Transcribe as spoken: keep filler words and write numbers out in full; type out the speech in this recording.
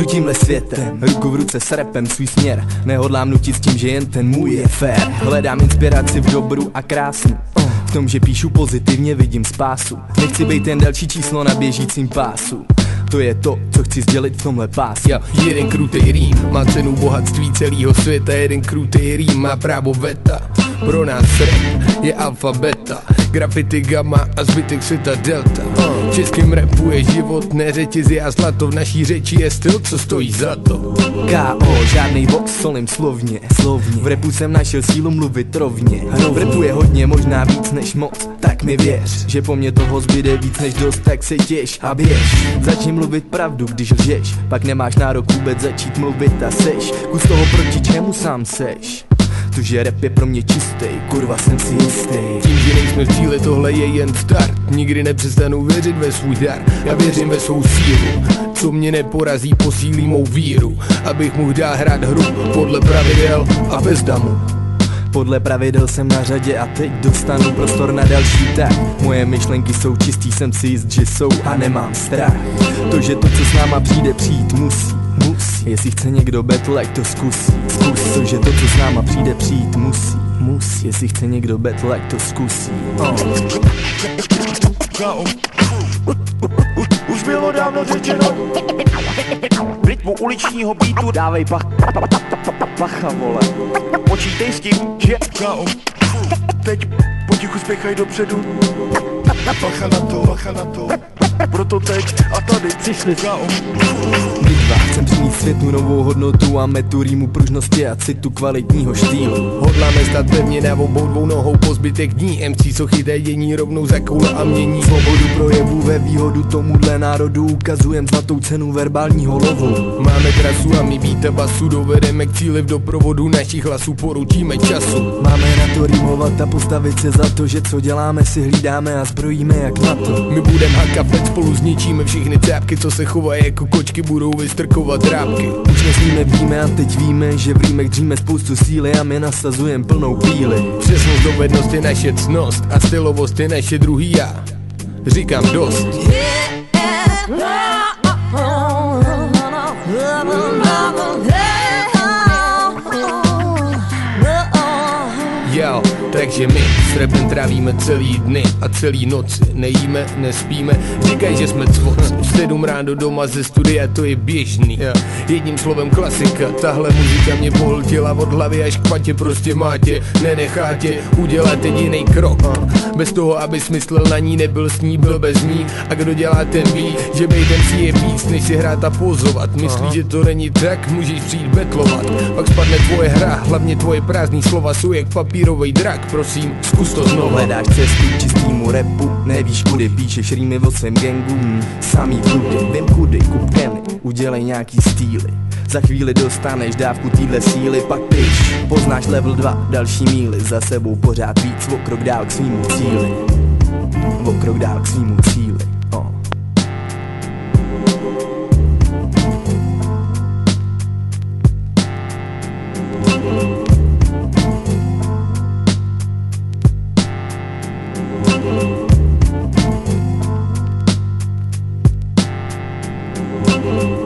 tímhle světem, ruku v ruce s rapem svůj směr. Nehodlám nutit s tím, že jen ten můj je fér. Hledám inspiraci v dobru a krásnu, v tom, že píšu pozitivně, vidím spásu. Nechci být jen další číslo na běžícím pásu. To je to, co chci sdělit v tomhle pásu. Ja, jeden krutej rým má cenu bohatství celého světa. Jeden krutej rým má právo veta. Pro nás rap je alfa beta, grafity gamma a zbytek světa delta. V českém rapu je život, ne řetězy a zlato. V naší řeči je styl, co stojí za to. K O, žádnej box, solím slovně, slovně. V rapu jsem našel sílu mluvit rovně. V rapu je hodně, možná víc než moc. Tak mi věř, že po mně toho zbyde víc než dost. Tak se těš a běž. Začni mluvit pravdu, když lžeš. Pak nemáš nárok vůbec začít mluvit a seš kus toho, proti čemu sám seš. To, že rap je pro mě čistý, kurva jsem si jistý. Tím, že nejsme v cíli, tohle je jen start. Nikdy nepřestanu věřit ve svůj dar. Já věřím ve svou sílu. Co mě neporazí, posílí mou víru. Abych mohl dál hrát hru podle pravidel a bez damu. Podle pravidel jsem na řadě a teď dostanu prostor na další tak. Moje myšlenky jsou čistý, jsem si jist, že jsou a nemám strach. To, že to, co s náma přijde, přijít musí, musí. Jestli chce někdo battle, ať to zkusí, zkus. To, že to, co s náma přijde, přijít musí, musí. Jestli chce někdo battle, ať to zkusí. Oh. Už bylo dávno řečeno, v rytmu uličního beatu dávej pach, pacha, vole. Počítej s tím, že teď potichu spěchaj dopředu. Pacha na to, pacha na to. Proto teď a tady přišli Bitva, chcem přinést světu novou hodnotu a metu rýmu pružnosti a citu kvalitního štýlu. Hodláme stát pevně na obou dvou nohou po zbytek dní. M C, co chytají dění rovnou za koule a mění svobodu projevu ve výhodu tomuhle národu. Ukazujem zlatou cenu verbálního lovu. Máme trasu a my víte basu. Dovedeme k cíli v doprovodu našich hlasů, poručíme času. Máme na to rýmovat a postavit se za to, že co děláme si hlídáme a zbrojíme jak na to. My budem hakafet, spolu zničíme všechny cápky, co se chovají jako kočky, budou vystrkovat drápky. Už nesmíme, víme a teď víme, že v rýmech dříme spoustu síly a my nasazujem plnou píli. Přesnost, dovednost je naše ctnost a stylovost je naše druhý já. Říkám dost. Jo, takže my s rapem trávíme celý dny a celý noci. Nejíme, nespíme, říkají, že jsme cvoc. V sedm ráno doma ze studia, to je běžný. Jedním slovem klasika, tahle muzika mě pohltila od hlavy až k patě. Prostě mátě, nenechá tě udělat jedinej krok. Bez toho, aby smysl na ní nebyl, s ní byl bez ní. A kdo dělá, ten ví, že bejtem si je víc, než si hrát a pozovat. Myslí, že to není tak, můžeš přijít betlovat. Pak spadne tvoje hra, hlavně tvoje prázdný slova jsou jak papírovej drak. Prosím, zkus to znovu. Hledáš cestu k čistýmu rapu, nevíš kudy, píšeš rýmy o svém gangu. hmm, Samý kudy, vím kudy, kup Kenny, udělej nějaký stýly. Za chvíli dostaneš dávku týhle síly, pak piš, poznáš level dva, další míly. Za sebou pořád víc, o krok dál k svýmu cíli. O krok dál k svýmu cíli. Oh. Thank you.